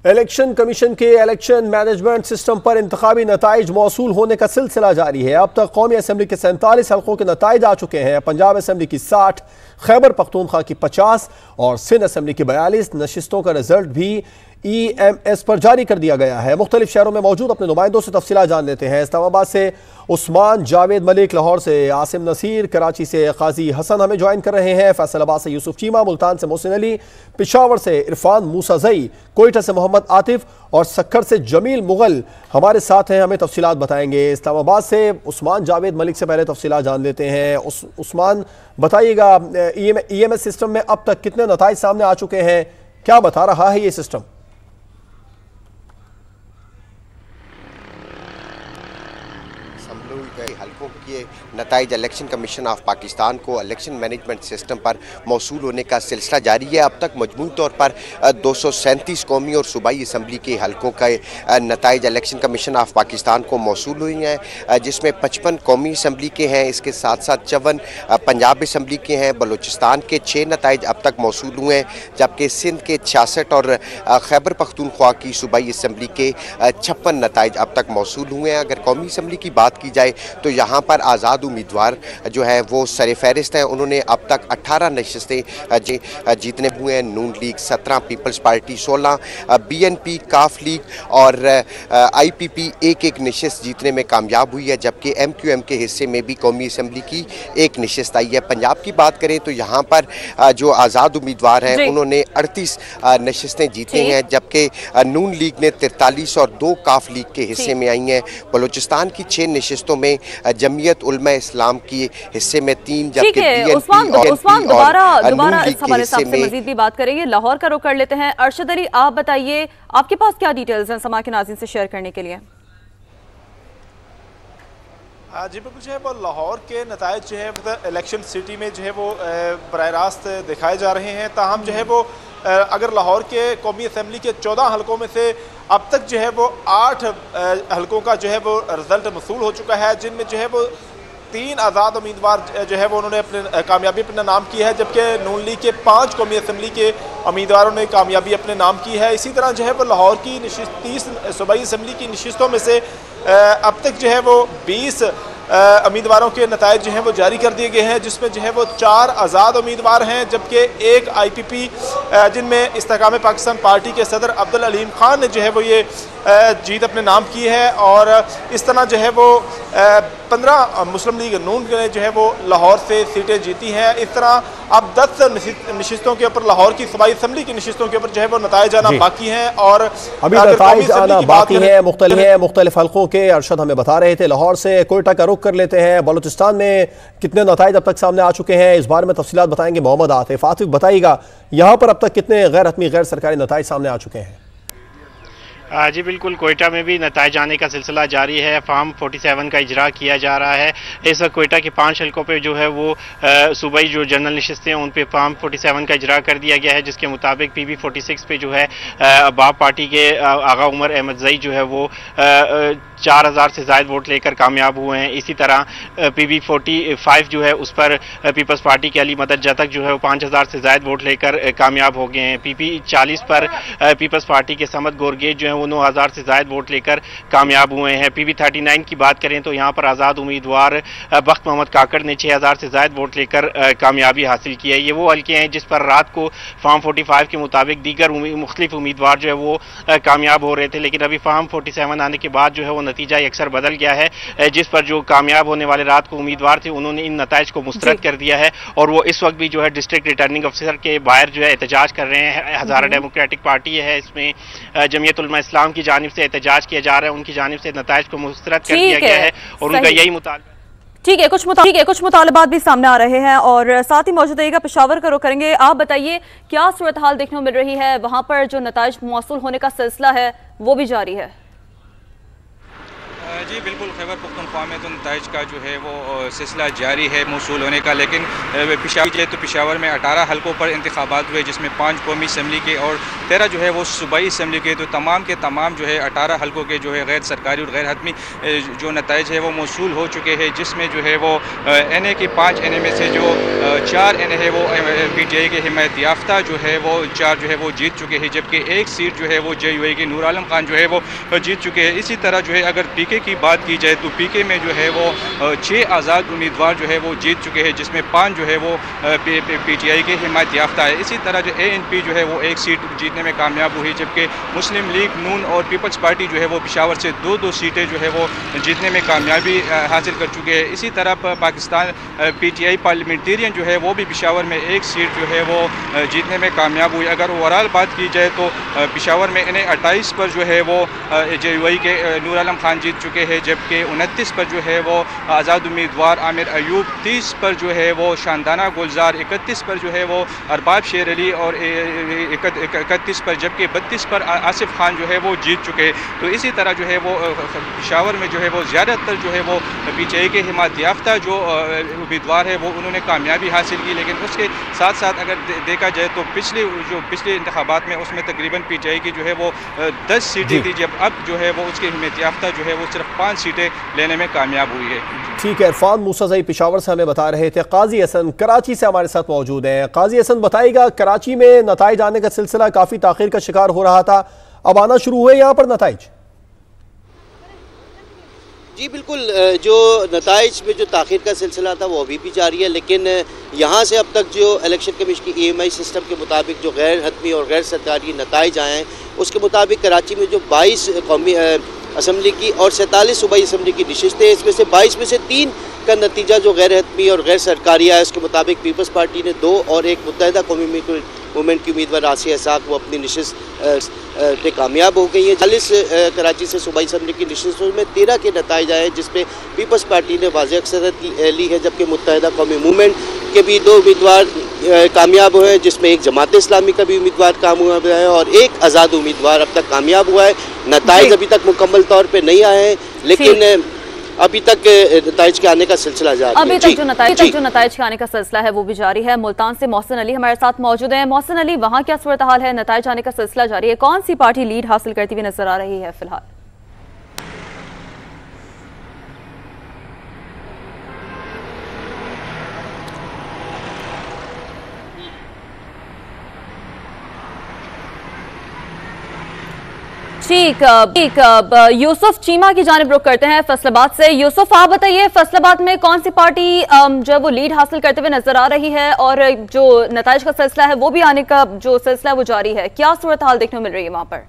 Election commission के election management system पर इंतखाबी नताइज मौसूल होने का सिलसिला जारी है। अब तक कौमी असम्बली के 47 हल्कों के नताइज आ चुके हैं। पंजाब असम्बली की 60, खैबर पख्तूनख्वा की 50 और सिंध असम्बली की 42 नशिस्तों का रिजल्ट भी EMS पर जारी कर दिया गया है। मुख्तलिफ शहरों में मौजूद अपने नुमाइंदों से तफसीलात जान लेते हैं। इस्लामाबाद से उस्मान जावेद मलिक, लाहौर से आसिम नसीर, कराची से काजी हसन हमें ज्वाइन कर रहे हैं, फैसलाबाद से यूसुफ चीमा, मुल्तान से मोहसिन अली, पेशावर से इरफान मूसाजई, कोयटा से मोहम्मद आतिफ और सक्कर से जमील मुगल हमारे साथ हैं, हमें तफसीलात बताएंगे। इस्लामाबाद से उस्मान जावेद मलिक से पहले तफसीलात जान लेते हैं। उस्मान, बताइएगा EMS सिस्टम में अब तक कितने नताइज सामने आ चुके हैं, क्या बता रहा है ये सिस्टम? हल्कों के नताइज इलेक्शन कमीशन ऑफ पाकिस्तान को इलेक्शन मैनेजमेंट सिस्टम पर मौसूल होने का सिलसिला जारी है। अब तक मजमूई तौर पर 237 कौमी और सूबाई असम्बली के हल्कों का नताइज इलेक्शन कमीशन ऑफ पाकिस्तान को मौसूल हुई हैं, जिसमें 55 कौमी असम्बली के हैं। इसके साथ साथ 54 पंजाब असम्बली के हैं। बलूचिस्तान के 6 नताइज अब तक मौसूल हुए हैं, जबकि सिंध के 66 और खैबर पख्तूनख्वा की सूबाई असम्बली के 56 नताइज अब तक मौसूल हुए हैं। अगर कौमी असम्बली की बात की जाए तो यहाँ पर आज़ाद उम्मीदवार जो है वो सरफहरिस्त हैं। उन्होंने अब तक 18 नशस्तें जीतने हुए हैं। Noon league 17, peoples party 16, BNP, Qaf league और IPP एक नशस्त जीतने में कामयाब हुई है, जबकि MQM के हिस्से में भी कौमी असम्बली की एक नशस्त आई है। पंजाब की बात करें तो यहाँ पर जो आज़ाद उम्मीदवार हैं उन्होंने 38 नशस्तें जीती हैं, जबकि नून लीग ने 43 और 2 काफ लीग के हिस्से में आई हैं। बलूचिस्तान की 6 नशस्तों में जमीयत उलमा इस्लाम की हिस्से में 3, जबकि उस्मान दोबारा इस हवाले से मजीद भी बात करेंगे। लाहौर का रुख कर लेते हैं। अरशद अली, आप बताइए आपके पास क्या डिटेल्स हैं समा के नाज़रीन से शेयर करने के लिए? जी बिल्कुल, जो है वो लाहौर के नताइज जो है इलेक्शन सिटी में जो है वो बराह रास्त दिखाए जा रहे हैं। ताहम जो है वो अगर लाहौर के कौमी असम्बली के 14 हल्कों में से अब तक जो है वो 8 हल्कों का जो है वो रिजल्ट मसूल हो चुका है, जिनमें जो है वो 3 आज़ाद उम्मीदवार जो है वो उन्होंने अपने कामयाबी अपने नाम की है, जबकि नून लीग के 5 कौमी असम्बली के उम्मीदवारों ने कामयाबी अपने नाम की है। इसी तरह जो है वो लाहौर की 30 सूबाई असम्बली की नशिस्तों में से अब तक जो है वो 20 उम्मीदवारों के नताइज जो हैं वो जारी कर दिए गए हैं, जिसमें जो है वो 4 आज़ाद उम्मीदवार हैं, जबकि 1 IPP जिनमें इस्तेकाम पाकिस्तान पार्टी के सदर अब्दुल अलीम खान ने जो है वो ये जीत अपने नाम की है। और इस तरह जो है वो 15 मुस्लिम लीग नून ने जो है वो लाहौर से सीटें जीती हैं। इस तरह अब 10 नशिस्तों के ऊपर लाहौर की सूबाई असम्बली की नशिस्तों के ऊपर जो है वो नताइज आना बाकी हैं और अभी नताइज आना बाकी है मुख्तलिफ हल्कों के। अरशद हमें बता रहे थे। लाहौर से कोयटा का रुख कर लेते हैं। बलूचिस्तान में कितने नताइज अब तक सामने आ चुके हैं, इस बारे में तफसीलात बताएंगे मोहम्मद आतिफ। आतिफ, बताइएगा यहाँ पर अब तक कितने गैर हतमी गैर सरकारी नताइज सामने आ चुके हैं? जी बिल्कुल, कोयटा में भी नताइज आने का सिलसिला जारी है। फार्म 47 का इजरा किया जा रहा है। इस वक्त कोयटा के 5 हल्कों पे जो है वो सूबाई जो जनरल नशिस्तें हैं उन पे फार्म 47 का इजरा कर दिया गया है, जिसके मुताबिक PB 46 पे जो है बाप पार्टी के आगा उमर अहमद जई जो है वो 4000 से ज़ायद वोट लेकर कामयाब हुए हैं। इसी तरह PB 45 जो है उस पर पीपल्स पार्टी के अली मदद जतक जो है वो 5000 से ज़ायद वोट लेकर कामयाब हो गए हैं। PB 40 पर पीपल्स पार्टी के समद गोरगेज जो है वो 9000 से ज़ायद वोट लेकर कामयाब हुए हैं। PB 39 की बात करें तो यहाँ पर आज़ाद उम्मीदवार बख्त मोहम्मद काकड़ ने 6000 से ज़ायद वोट लेकर कामयाबी हासिल की है। ये वो हल्के हैं जिस पर रात को फार्म 45 के मुताबिक दीगर मुख्तलिफ उम्मीदवार जो है वो कामयाब हो रहे थे, लेकिन अभी फार्म 47 आने के बाद जो है वो नतीजा अक्सर बदल गया है, जिस पर जो कामयाब होने वाले रात को उम्मीदवार थे उन्होंने इन नताइज को मुस्तरद कर दिया है और वो इस वक्त भी जो है डिस्ट्रिक्ट रिटर्निंग अफसर के बाहर जो है एहतजाज कर रहे हैं। हज़ारा डेमोक्रेटिक पार्टी है, इसमें जमीयत उलमा इस्लाम की जानिब से एहतजाज किया जा रहा है, उनकी जानिब से नताइज को मुस्तरद कर दिया गया है और उनका यही मुतालबा। ठीक है, कुछ मुतालबात भी सामने आ रहे हैं और साथ ही मौजूद रहेगा। पेशावर का रुख करेंगे। आप बताइए क्या सूरत हाल देखने को मिल रही है, वहां पर जो नताइज मौसूल होने का सिलसिला है वो भी जारी है? जी बिल्कुल, खैबर पख्तूनख्वा में तो नताइज का जो है वो सिलसिला जारी है मौसूल होने का, लेकिन पेशावर में 18 हलकों पर इंतखाबात हुए जिसमें 5 कौमी असम्बली के और 13 जो है वो सूबाई असम्बली के, तो तमाम के तमाम जो है 18 हलकों के जो है गैर सरकारी और गैर हतमी जो नताइज है वो मौसूल हो चुके हैं, जिसमें जो है वो NA की 5 NA में से जो 4 NA है वो PTI के हिमायत याफ्ता जो है वो 4 जो है वो जीत चुके हैं, जबकि एक सीट जो है वो JUI के नूर आलम खान जो है वो जीत चुके हैं। इसी तरह जो है अगर PK की बात की जाए तो PK में जो है वो 6 आज़ाद उम्मीदवार जो है वो जीत चुके हैं, जिसमें 5 जो है वो PTI के हिमायत याफ्ता है। इसी तरह जो ANP जो है वो एक सीट जीतने में कामयाब हुई, जबकि मुस्लिम लीग नून और पीपल्स पार्टी जो है वो पेशावर से 2-2 सीटें जो है वो जीतने में कामयाबी हासिल कर चुके हैं। इसी तरह पाकिस्तान PTI पार्लियामेंटेरियन जो है वो भी पेशावर में एक सीट जो है वो जीतने में कामयाब हुई। अगर ओवरऑल बात की जाए तो पेशावर में इन्हें 28 पर जो है वो JUI के नूर आलम खान जीत चुके हैं, जबकि 29 पर जो है वो आज़ाद उम्मीदवार आमिर अयूब, 30 पर जो है वो शानदाना गुलजार, 31 पर जो है वो अरबाब शेर अली और 31 पर, जबकि 32 पर आसिफ खान जो है वो जीत चुके हैं। तो इसी तरह जो है वो पेशावर में जो है वो ज़्यादातर जो है वो PTI के हिमायत याफ्ता जो उम्मीदवार है वो उन्होंने कामयाबी हासिल की, लेकिन उसके साथ साथ अगर देखा जाए तो पिछले इंतखाबात में उसमें तकरीबन PTI की जो है वो 10 सीटें थी, जब अब जो है वो उसके हिमायत याफ्ता जो है वो सिर्फ 5 सीटें लेने में कामयाब हुई है। ठीक है, इरफान मूसाज़ई पेशावर से हमें बता रहे थे। काजी हसन कराची से हमारे साथ मौजूद हैं। काजी हसन बताइएगा, कराची में नताइज आने का सिलसिला काफ़ी ताख़ीर का शिकार हो रहा था, अब आना शुरू हुए यहाँ पर नताइज? जी बिल्कुल, जो नताइज में जो ताख़ीर का सिलसिला था वो अभी भी जारी है, लेकिन यहाँ से अब तक जो इलेक्शन कमीशन की EMI सिस्टम के मुताबिक जो गैर हतमी और गैर सरकारी नताइज आए हैं उसके मुताबिक कराची में जो 22 कौमी असम्बली की और 47 सूबाई असम्बली की नशिस्तें, इसमें से 22 में से 3 का नतीजा जो गैर हतमी और गैर सरकारी आया। उसके मुताबिक पीपल्स पार्टी ने 2 और एक मुत्तहिदा कौमी मूवमेंट की उम्मीदवार आसिया इसाक वो अपनी नशिस्त पे कामयाब हो गई है। 40 कराची से सूबाई असम्बली की नशिस्तों में 13 के नताइज आए, जिसमें पीपल्स पार्टी ने वाज़ेह अक्सरियत ली है, जबकि मुत्तहिदा कौमी मूवमेंट के भी 2 उम्मीदवार कामयाब हुए, जिसमें एक जमात इस्लामी का भी उम्मीदवार कामयाब हुआ है और एक आज़ाद उम्मीदवार अब तक कामयाब हुआ है। नताइज अभी तक मुकम्मल तौर पर नहीं आए हैं, लेकिन अभी तक नताइज के आने का सिलसिला जारी है। अभी तक जो नताइज के आने का सिलसिला है वो भी जारी है। मुल्तान से मोहसिन अली हमारे साथ मौजूद हैं। मोहसिन अली, वहाँ क्या सूरत हाल है? नताइज आने का सिलसिला जारी है, कौन सी पार्टी लीड हासिल करती हुई नजर आ रही है फिलहाल? ठीक, यूसुफ चीमा की जानिब रुख करते हैं फैसलाबाद से। यूसुफ, आप बताइए, फैसलाबाद में कौन सी पार्टी जो है वो लीड हासिल करते हुए नजर आ रही है और जो नताइज का सिलसिला है वो भी आने का जो सिलसिला है वो जारी है, क्या सूरत हाल देखने को मिल रही है वहां पर?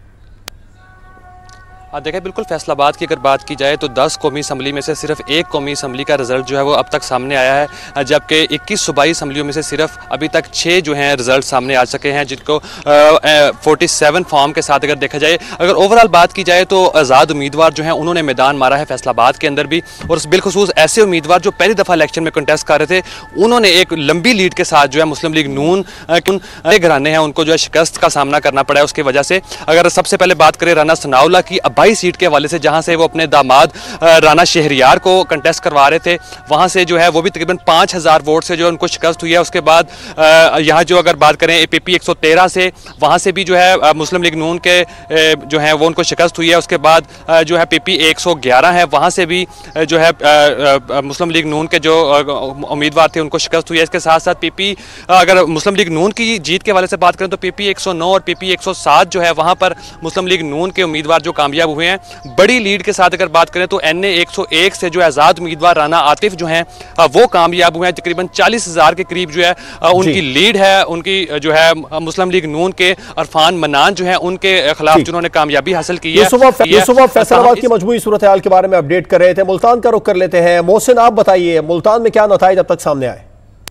देखिए, बिल्कुल फैसलाबाद की अगर बात की जाए तो 10 कौमी असम्बली में से सिर्फ एक कौमी असम्बली का रिजल्ट जो है वो अब तक सामने आया है, जबकि 21 सूबाई असम्बलियों में से सिर्फ अभी तक 6 जो हैं रिजल्ट सामने आ सके हैं, जिनको 47 फॉर्म के साथ अगर देखा जाए। अगर ओवरऑल बात की जाए तो आज़ाद उम्मीदवार जो हैं उन्होंने मैदान मारा है फैसलाबाद के अंदर भी, और बिलखुसूस ऐसे उम्मीदवार जो पहली दफ़ा इलेक्शन में कंटेस्ट कर रहे थे उन्होंने एक लंबी लीड के साथ जो है मुस्लिम लीग नून घराने हैं उनको जो है शिकस्त का सामना करना पड़ा है। उसकी वजह से अगर सबसे पहले बात करें राना सनाउल्लाह की 22 सीट के हवाले से, जहां से वो अपने दामाद राना शहरियार को कंटेस्ट करवा रहे थे, वहां से जो है वो भी तकरीबन 5000 वोट से जो उनको शिकस्त हुई है। उसके बाद यहाँ जो अगर बात करें APP 113 से, वहां से भी जो है मुस्लिम लीग नून के जो है वो उनको शिकस्त हुई है। उसके बाद जो है PP 111 है, वहां से भी जो है मुस्लिम लीग नून के जो उम्मीदवार थे उनको शिकस्त हुई है। इसके साथ साथ PP अगर मुस्लिम लीग नून की जीत के हवाले से बात करें तो PP 109 और PP 107 जो है वहां पर मुस्लिम लीग नून के उम्मीदवार जो कामयाब हुए हैं। बड़ी लीड के साथ अगर बात करें तो NA 101 से जो आज़ाद उम्मीदवार राना आतिफ जो हैं वो कामयाब हुए हैं। तकरीबन 40,000 के करीब जो है उनकी लीड है। उनकी जो है मुस्लिम लीग नून के इरफान मनान जो है उनके खिलाफ जिन्होंने कामयाबी हासिल की है। यूसुफ फैसलाबाद की मजमूई सूरत हाल के बारे में अपडेट कर रहे थे, मुल्तान का रुख कर लेते हैं। मोहसिन, आप बताइए, मुल्तान में क्या नताइज अब तक सामने आए?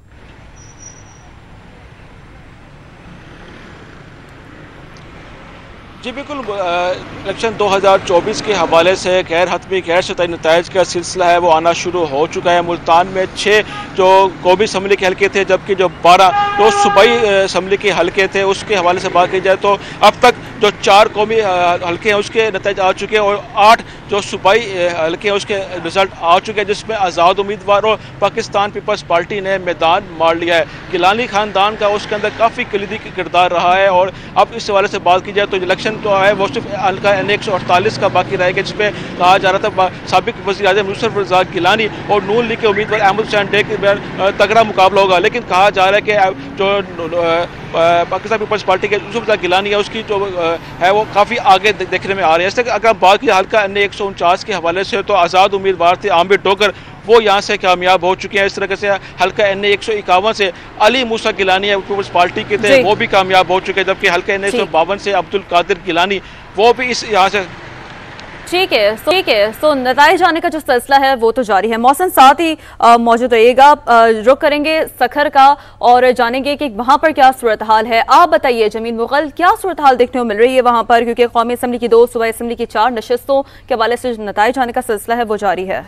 जी बिल्कुल, इलेक्शन 2024 के हवाले से गैर हतमी गैर सतही नताइज का सिलसिला है वो आना शुरू हो चुका है। मुल्तान में 6 जो कौमी असम्बली के हल्के थे, जबकि जो 12 जो सूबाई असम्बली के हल्के थे उसके हवाले से बात की जाए तो अब तक जो 4 कौमी हल्के हैं उसके नतीजे आ चुके हैं और 8 जो सूबाई हल्के हैं उसके रिजल्ट आ चुके हैं, जिसमें आज़ाद उम्मीदवार और पाकिस्तान पीपल्स पार्टी ने मैदान मार लिया है। गिलानी खानदान का उसके अंदर काफ़ी कलीदी किरदार रहा है। और अब इस हवाले से बात की जाए तो इलेक्शन तो है वो सिर्फ हल्का NA148 का बाकी रहेगा, जिसमें कहा जा रहा था साबिक वज़ीर-ए-आज़म यूसुफ रज़ाक गिलानी और नून लीग के उम्मीदवार अहमद हुसैन डे के दरमियान तगड़ा मुकाबला होगा। लेकिन कहा जा रहा है कि जो पाकिस्तान पीपल्स पार्टी के यूसुफ रज़ाक गिलानी है उसकी जो है वो काफ़ी आगे देखने में आ रही है। इससे अगर बात की हल्का NA149 के हवाले से तो आज़ाद उम्मीदवार थे आमिर डोगर, वो यहाँ से कामयाब हो चुके हैं। इस तरह से हल्का NA151 से अली मूसा गिलानी है पीपल्स पार्टी के थे, वो भी कामयाब हो चुके हैं, जबकि हल्का NA152 से अब्दुल कादिर गिलानी वो भी इस यहाँ से ठीक है। सो नताइज आने का जो सिलसिला है वो तो जारी है। मौसम साथ ही मौजूद रहिएगा। रुख करेंगे सखर का और जानेंगे कि वहां पर क्या सूरत हाल है। आप बताइए जमीन मुगल, क्या सूरत हाल देखने को मिल रही है वहां पर, क्योंकि कौमी असम्बली की 2, सूबाई असम्बली की 4 नशिस्तों के हवाले से नताइज आने का सिलसिला है वो जारी है।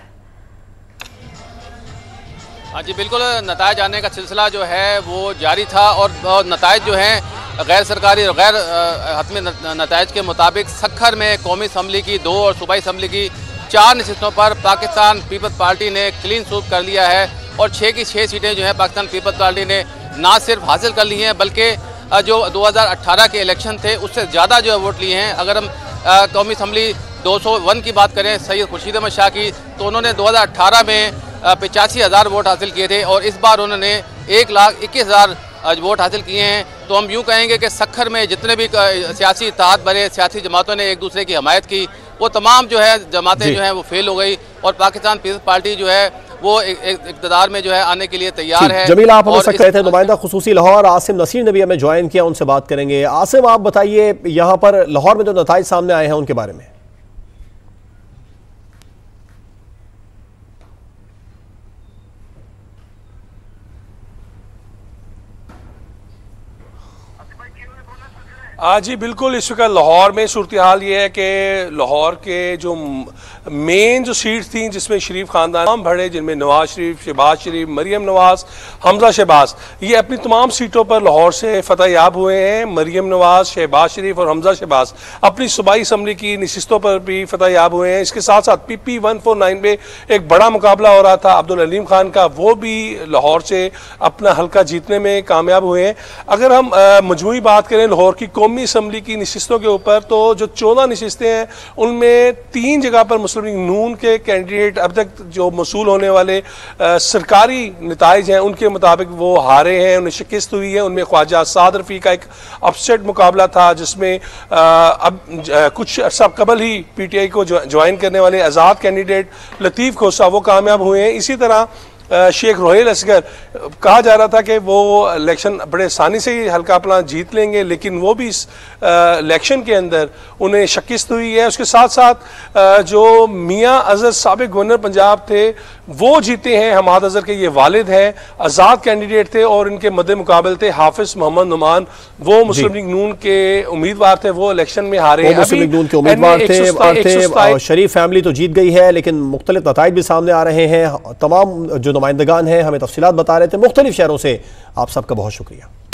हाँ जी बिल्कुल, नताइज आने का सिलसिला जो है वो जारी था और नताइज जो हैं गैर सरकारी और गैर हतमी नताइज के मुताबिक सखर में कौमी असम्बली की 2 और सूबाई असम्बली की 4 नशिस्तों पर पाकिस्तान पीपल्स पार्टी ने क्लीन स्वीप कर लिया है और 6 की 6 सीटें जो हैं पाकिस्तान पीपल्स पार्टी ने ना सिर्फ हासिल कर ली हैं बल्कि जो 2018 के इलेक्शन थे उससे ज़्यादा जो है वोट लिए हैं। अगर हम कौमी असम्बली 201 की बात करें सैयद खुर्शीद अहमद शाह की, तो उन्होंने 2018 में 85,000 वोट हासिल किए थे और इस बार उन्होंने 1,21,000 वोट हासिल किए हैं। तो हम यूँ कहेंगे कि सखर में जितने भी सियासी इत्तेहाद बने, सियासी जमातों ने एक दूसरे की हमायत की, वो तमाम जो है जमातें जो हैं वो फेल हो गई और पाकिस्तान पीपल्स पार्टी जो है वो इक़्तिदार में जो है आने के लिए तैयार है। जमील, आप हमें सकते थे नुमाइंदा खुसूसी लाहौर आसिम नसीर ने भी हमें ज्वाइन किया, उनसे बात करेंगे। आसिम, आप बताइए यहाँ पर लाहौर में जो नताइज सामने आए हैं उनके बारे में। जी बिल्कुल, इस वक्त लाहौर में सूरत हाल ये है कि लाहौर के जो मेन जो सीट्स थी जिसमें शरीफ खानदान भरे, जिनमें नवाज शरीफ, शहबाज शरीफ, मरियम नवाज, हमजा शहबाज, ये अपनी तमाम सीटों पर लाहौर से फतह याब हुए हैं। मरियम नवाज, शहबाज शरीफ और हमजा शहबाज अपनी सूबाई असम्बली की नशिस्तों पर भी फतह याब हुए हैं। इसके साथ साथ PP 149 में एक बड़ा मुकाबला हो रहा था अब्दुल अलीम खान का, वो भी लाहौर से अपना हल्का जीतने में कामयाब हुए हैं। अगर हम मजमूई बात करें लाहौर की कौमी असम्बली की नशिस्तों के ऊपर, तो जो 14 नशिस्तें हैं उनमें 3 जगह पर मुस्लिम लीग नून के कैंडिडेट अब तक जो मसूल होने वाले सरकारी नताइज हैं उनके मुताबिक वो हारे हैं, उन्हें शिकस्त हुई है। उनमें ख्वाजा साद रफ़ी का एक अपसेट मुकाबला था जिसमें अब कुछ अर्सा कबल ही PTI को ज्वाइन करने वाले आज़ाद कैंडिडेट लतीफ़ खोसा वो कामयाब हुए हैं। इसी तरह शेख रोहेल असगर कहा जा रहा था कि वो इलेक्शन बड़े आसानी से ही हल्का अपना जीत लेंगे, लेकिन वो भी इस इलेक्शन के अंदर उन्हें शिकस्त हुई है। उसके साथ साथ जो मियां अजहर साबिक गवर्नर पंजाब थे वो जीते हैं। हमाद अजहर के ये वालिद हैं, आज़ाद कैंडिडेट थे और इनके मद्दे मुकाबले थे हाफिज मोहम्मद नुमान, वो मुस्लिम लीग नून के उम्मीदवार थे, वो इलेक्शन में हारे हैं। मुस्लिम लीग नून के उम्मीदवार थे। शरीफ फैमिली तो जीत गई है, लेकिन मुख्तलिफ नताइज भी सामने आ रहे हैं। तमाम जो नुमाइंदगान हैं हमें तफसीलात बता रहे थे मुख्तलिफ शहरों से। आप सबका बहुत शुक्रिया।